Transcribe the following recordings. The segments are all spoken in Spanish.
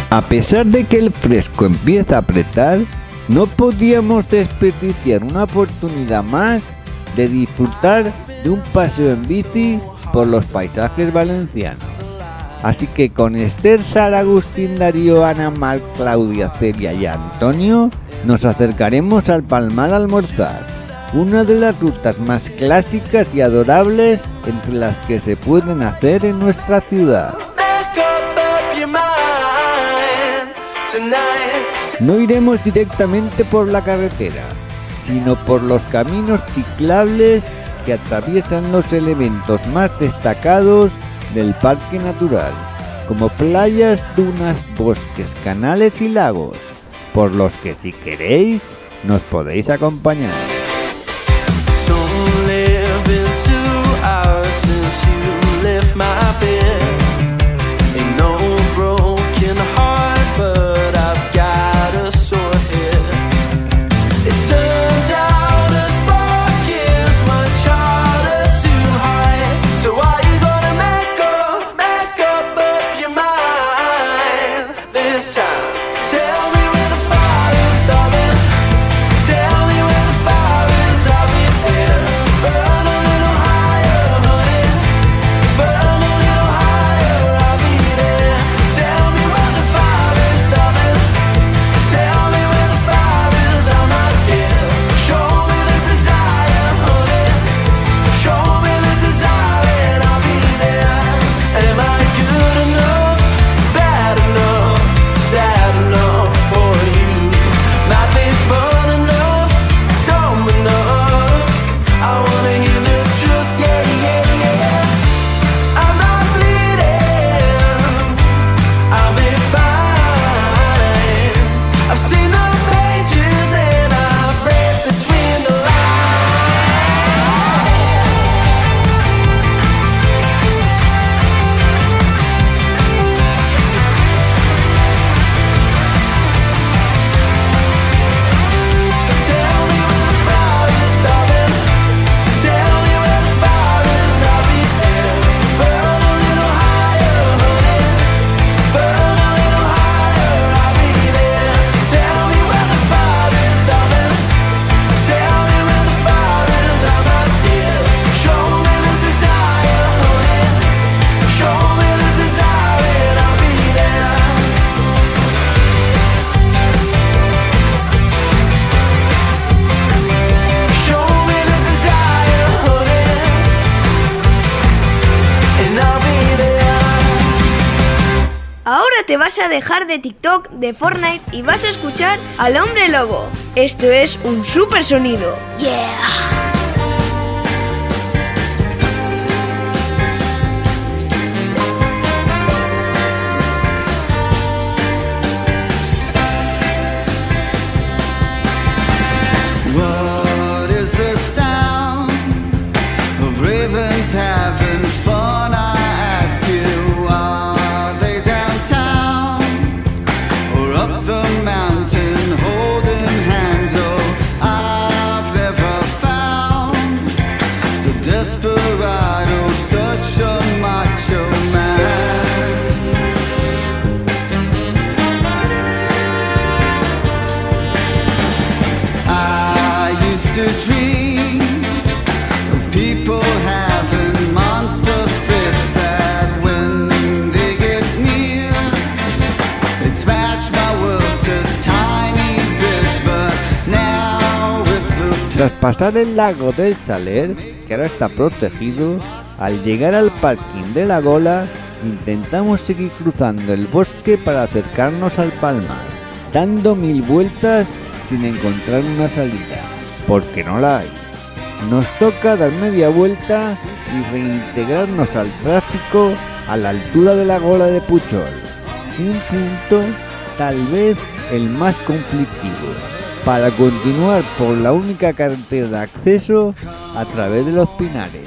A pesar de que el fresco empieza a apretar, no podíamos desperdiciar una oportunidad más de disfrutar de un paseo en bici por los paisajes valencianos. Así que con Esther, Sara, Agustín, Darío, Ana, Mar, Claudia, Celia y Antonio nos acercaremos al Palmar a almorzar, una de las rutas más clásicas y adorables entre las que se pueden hacer en nuestra ciudad. No iremos directamente por la carretera, sino por los caminos ciclables que atraviesan los elementos más destacados del parque natural, como playas, dunas, bosques, canales y lagos, por los que si queréis nos podéis acompañar. Te vas a dejar de TikTok, de Fortnite y vas a escuchar al Hombre Lobo. Esto es un super sonido. ¡Yeah! Tras pasar el lago del Saler, que ahora está protegido, al llegar al parking de La Gola, intentamos seguir cruzando el bosque para acercarnos al Palmar, dando 1000 vueltas sin encontrar una salida, porque no la hay. Nos toca dar media vuelta y reintegrarnos al tráfico a la altura de La Gola de Puchol, un punto tal vez el más conflictivo, para continuar por la única carretera de acceso a través de los Pinares.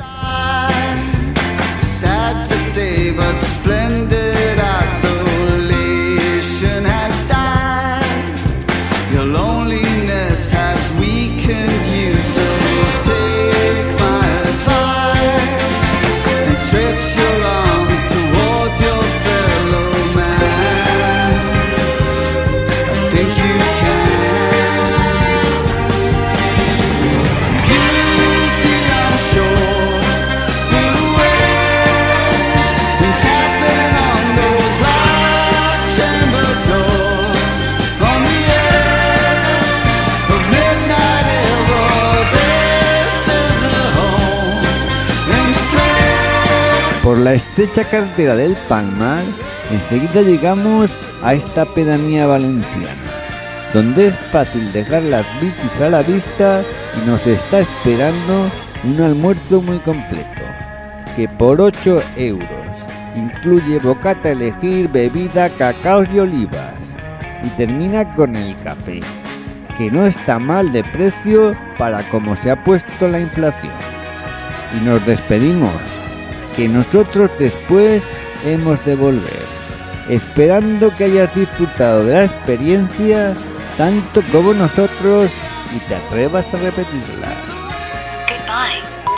Por la estrecha carretera del Palmar, enseguida llegamos a esta pedanía valenciana, donde es fácil dejar las bicis a la vista y nos está esperando un almuerzo muy completo, que por 8 euros incluye bocata a elegir, bebida, cacaos y olivas, y termina con el café, que no está mal de precio para cómo se ha puesto la inflación. Y nos despedimos, que nosotros después hemos de volver, esperando que hayas disfrutado de la experiencia tanto como nosotros y te atrevas a repetirla. Goodbye.